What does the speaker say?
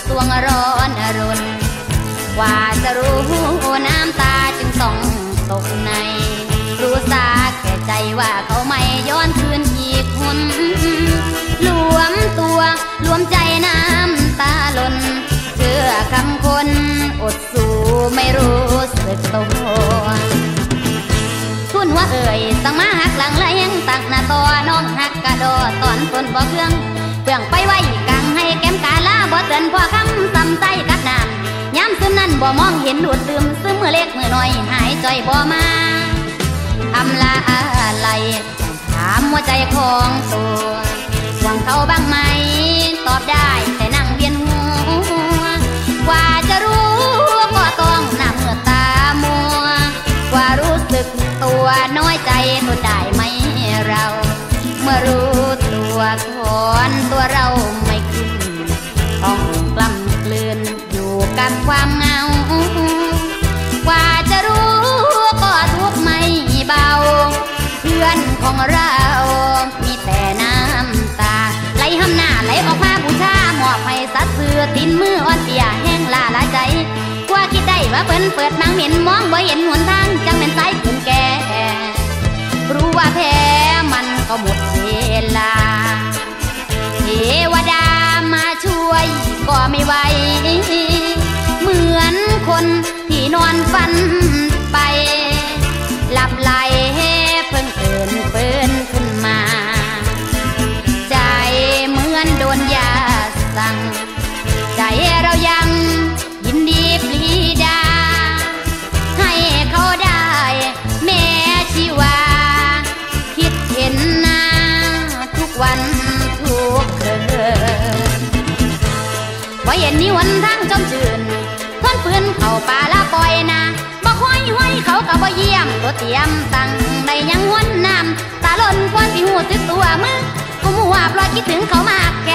สวงร้อนอรุณกว่าจะรู้น้ำตาจึงต้องตกในรู้สาแก่ใจว่าเขาไม่ย้อนคืนอีกคนหลวมตัวรวมใจน้ำตาล้นเชื่อคำคนอดสู้ไม่รู้สึกตัวทุนหัวเอ่ยสั่งมาหักหลังแรงตักหน้าต่อน้องหักกระโดดตอนต้นบ่เครื่องเปลืองไปไว้กังให้แก้มกาลาบ่เตือนพอคำซ้ำใจกัดน้ำย้ำซึมนั้นบ่มองเห็นดูดซึมซึมมือเล็กมือน้อยหายใจบ่มาอำลาอะไรถามหัวใจของตัวหวังเขาบ้างไหมตอบได้แต่นั่งเวียนหัวกว่าจะรู้ก็ต้องหน้าเมื่อตามัวกว่ารู้สึกตัวน้อยใจทนได้ไหมเราเมื่อรู้ตัวถอนตัวเราไม่ขึ้นต้องกล้ำกลืนอยู่กับความเหงากว่าจะรู้ก็ทุกข์ไม่เบาเพื่อนของเรามีแต่น้ำตาไหลห้ำหน้าไหลออกมาบูชามอบให้สัตว์เสือตินมืออ่อนเปียแห้งลาละใจกว่าคิดได้ว่าเปิ้นเปิดมังเห็นมองบ่เห็นหนทางจังเป็นสายขืนแก่รู้ว่าแพ้มันก็หมดเวลาเทวดามาช่วยก็ไม่ไหวเหมือนคนที่นอนฝันไปหลับไหลเพิ่งตื่นเปิ้นขึ้นมาใจเหมือนโดนยาสั่งใจเรายังยินดีปลีดาให้เขาได้แม้ชีวาคิดเห็นหน้าทุกวันทุกคืนว่าเห็นนี่วันทั้งจมจืนทนปืนเข้าป่าละปล่อยนะบ่ค่อยห้อยเขาก็บ่เยี่ยมตัวเตรียมตั้งในยังหวนน้ำตาล้นควันสิหูสึกตัวมือกุมหัวปล่อยคิดถึงเขามากแค่